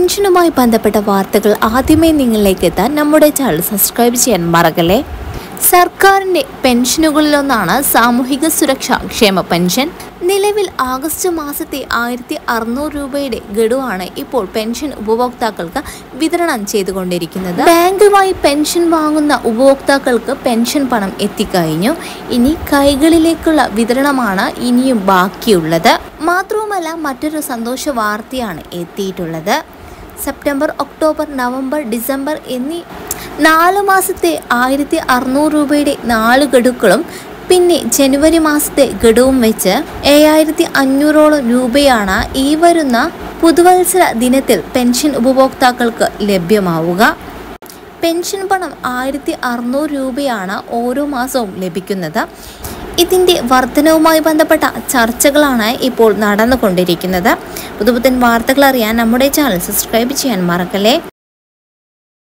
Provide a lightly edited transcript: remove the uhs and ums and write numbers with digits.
പെൻഷനുമായി ബന്ധപ്പെട്ട വാർത്തകൾ ആദ്യമേ നിങ്ങളിലേക്ക് എത്താൻ നമ്മുടെ ചാനൽ സബ്സ്ക്രൈബ് ചെയ്യാൻ മറക്കല്ലേ. സർക്കാരിൻ്റെ പെൻഷനുകളിലൊന്നാണ് സാമൂഹിക സുരക്ഷാ ക്ഷേമ പെൻഷൻ. നിലവിൽ ആഗസ്റ്റ് മാസത്തെ 1600 രൂപയുടെ ഗഡുവാണ് ഇപ്പോൾ പെൻഷൻ ഉപഭോക്താക്കൾക്ക് വിതരണം ചെയ്തുകൊണ്ടിരിക്കുന്നത്. ബാങ്ക് വഴി പെൻഷൻ വാങ്ങുന്ന ഉപഭോക്താക്കൾക്ക് പെൻഷൻ പണം എത്തിക്കഴിഞ്ഞു. ഇനി കൈകളിലേക്കുള്ള വിതരണമാണ് ഇനിയും ബാക്കിയുള്ളത്. മാത്രവുമല്ല, മറ്റൊരു സന്തോഷ വാർത്തയാണ് എത്തിയിട്ടുള്ളത്. സെപ്റ്റംബർ, ഒക്ടോബർ, നവംബർ, ഡിസംബർ എന്നീ 4 മാസത്തെ 1600 രൂപയുടെ 4 ഗഡുക്കളും പിന്നെ ജനുവരി മാസത്തെ ഗഡുവും വെച്ച് 7500ഓളം രൂപയാണ് ഈ വരുന്ന പുതുവത്സര ദിനത്തിൽ പെൻഷൻ ഉപഭോക്താക്കൾക്ക് ലഭ്യമാവുക. പെൻഷൻ പണം 1600 രൂപയാണ് ഓരോ മാസവും ലഭിക്കുന്നത്. ഇതിൻ്റെ വർധനവുമായി ബന്ധപ്പെട്ട ചർച്ചകളാണ് ഇപ്പോൾ നടന്നുകൊണ്ടിരിക്കുന്നത്. പുതുപുത്തൻ വാർത്തകൾ അറിയാൻ നമ്മുടെ ചാനൽ സബ്സ്ക്രൈബ് ചെയ്യാൻ മറക്കല്ലേ.